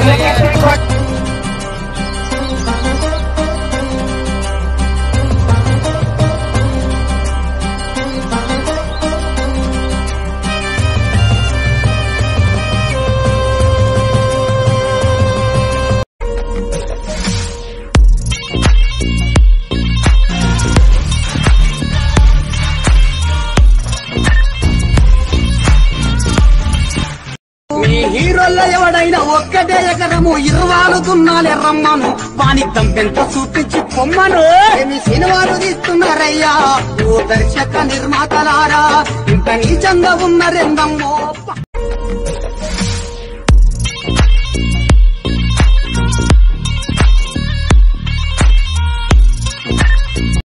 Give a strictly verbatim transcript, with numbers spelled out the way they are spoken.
హీరోల్లో ఎవడైనా ఒక్కటే ఎకరము ఇరువాలుతున్నాలే రమ్మను వాణిత్యం పెంత చూపించి పొమ్మను ఏమి సినిమాలు తీస్తున్నారయ్యా ఓ దర్శక నిర్మాతలారా ఇంత నీచంగా ఉన్నారెందమ్మో